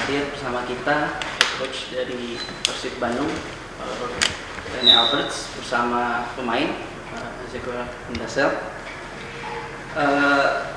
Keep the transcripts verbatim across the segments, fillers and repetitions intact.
hadir bersama kita coach dari Persib Bandung, Rene Alberts, bersama pemain Ezekiel Mendasel. Uh,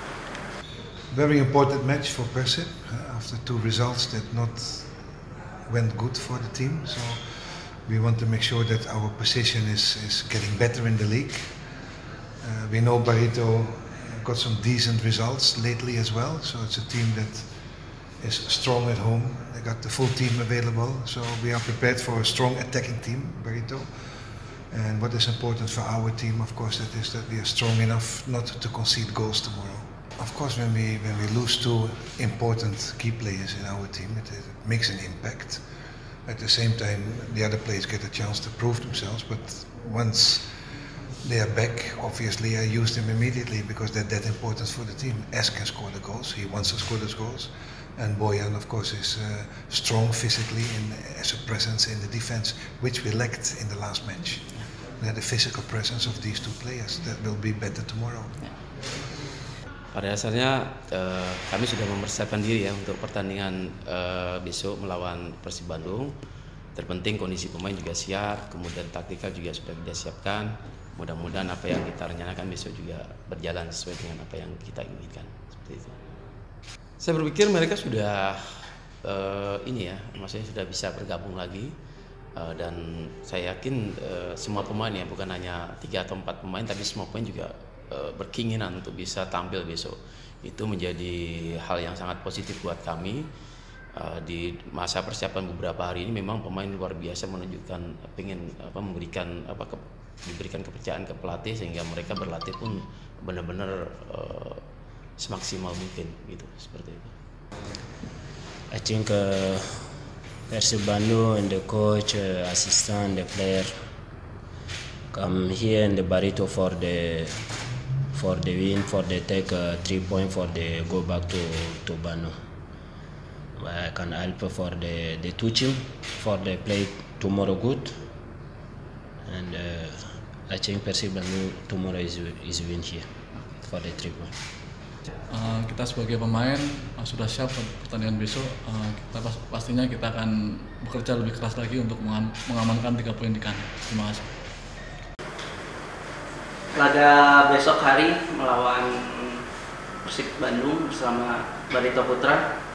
Very important match for Persib uh, after two results that not went good for the team. So we want to make sure that our position is, is getting better in the league. Uh, we know Barreto got some decent results lately as well. So it's a team that is strong at home. They got the full team available. So we are prepared for a strong attacking team, Barreto. And what is important for our team, of course, that is that we are strong enough not to concede goals tomorrow. Of course, when we when we lose two important key players in our team, it, it makes an impact. At the same time, the other players get a chance to prove themselves. But once they are back, obviously I use them immediately because they're that important for the team. Es can score the goals; he wants to score those goals. And Bojan, of course, is uh, strong physically and as a presence in the defense, which we lacked in the last match. Yeah. The physical presence of these two players that will be better tomorrow. Yeah. Pada dasarnya eh, kami sudah mempersiapkan diri ya untuk pertandingan eh, besok melawan Persib Bandung. Terpenting kondisi pemain juga siap, kemudian taktikal juga sudah kita siapkan. Mudah-mudahan apa yang kita rencanakan besok juga berjalan sesuai dengan apa yang kita inginkan. Seperti itu. Saya berpikir mereka sudah eh, ini ya, maksudnya sudah bisa bergabung lagi. Uh, dan saya yakin uh, semua pemain ya, bukan hanya tiga atau empat pemain, tapi semua pemain juga uh, berkeinginan untuk bisa tampil besok. Itu menjadi hal yang sangat positif buat kami. Uh, di masa persiapan beberapa hari ini memang pemain luar biasa menunjukkan pengen apa memberikan apa ke, diberikan kepercayaan ke pelatih sehingga mereka berlatih pun benar-benar uh, semaksimal mungkin gitu, seperti itu. I think uh... Persib Bandung and the coach, uh, assistant, the player come here in the Barreto for the for the win, for the take uh, three point for the go back to to Bandung. I can help for the the two team for the play tomorrow good, and uh, I think Persib Bandung tomorrow is is win here for the three point. Uh, kita sebagai pemain uh, sudah siap untuk pertandingan besok. Uh, kita pas, pastinya kita akan bekerja lebih keras lagi untuk mengam, mengamankan tiga poin di kandang. Terima kasih. Laga besok hari melawan Persib Bandung bersama Barito Putra.